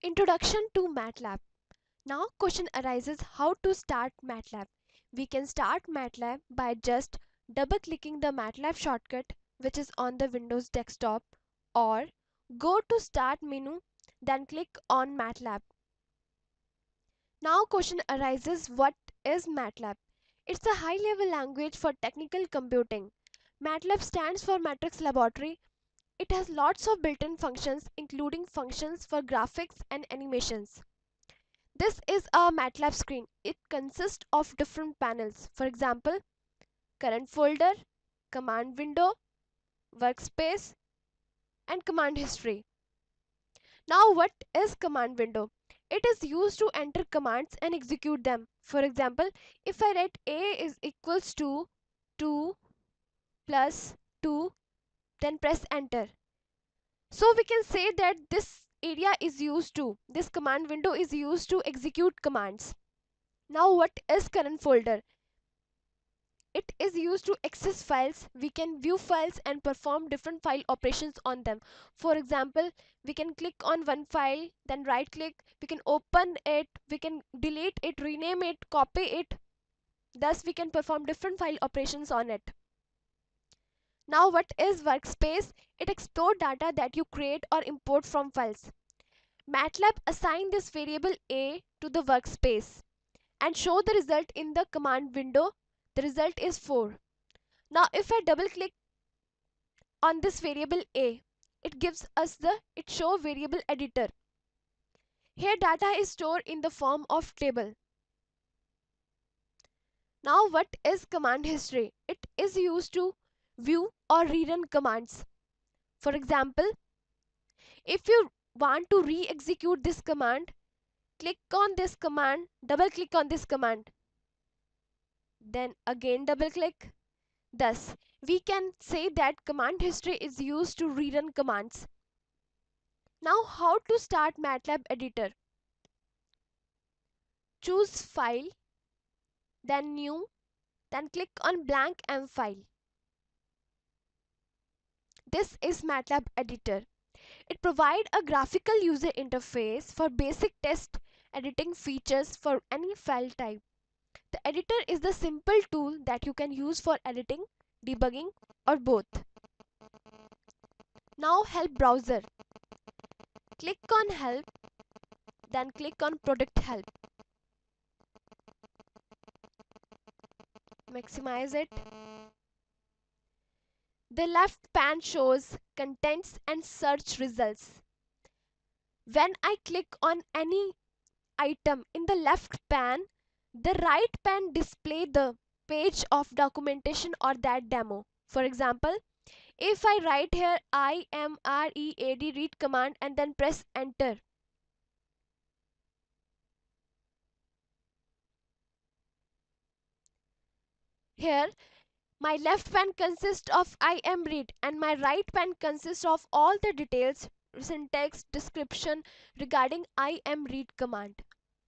Introduction to MATLAB. Now question arises how to start MATLAB. We can start MATLAB by just double clicking the MATLAB shortcut which is on the Windows desktop, or go to start menu, then click on MATLAB. Now question arises, what is MATLAB? It's a high level language for technical computing. MATLAB stands for Matrix Laboratory. It has lots of built-in functions, including functions for graphics and animations. This is a MATLAB screen. It consists of different panels. For example, current folder, command window, workspace, and command history. Now what is command window? It is used to enter commands and execute them. For example, if I write a is equals to 2 plus 2, then press enter. So we can say that this command window is used to execute commands. Now what is current folder? It is used to access files. We can view files and perform different file operations on them. For example, we can click on one file, then right click, we can open it, we can delete it, rename it, copy it. Thus we can perform different file operations on it. Now what is workspace? It explores data that you create or import from files. MATLAB assign this variable a to the workspace and show the result in the command window. The result is 4. Now if I double click on this variable a, it gives us it show variable editor. Here data is stored in the form of table. Now what is command history? It is used to view or rerun commands. For example, if you want to re-execute this command, click on this command, double click on this command, then again double click. Thus, we can say that command history is used to rerun commands. Now, how to start MATLAB editor? Choose File, then New, then click on blank M file. This is MATLAB editor. It provides a graphical user interface for basic text editing features for any file type. The editor is the simple tool that you can use for editing, debugging, or both. Now help browser. Click on help, then click on product help. Maximize it. The left pane shows contents and search results. When I click on any item in the left pane, the right pane displays the page of documentation or that demo. For example, if I write here IMREAD read command and then press enter, here my left pane consists of IMRead and my right pane consists of all the details, syntax, description regarding IMRead command.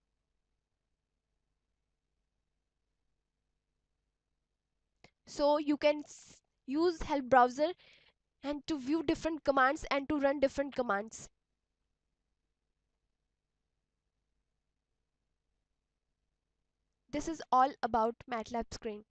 So you can use help browser and to view different commands and to run different commands. This is all about MATLAB screen.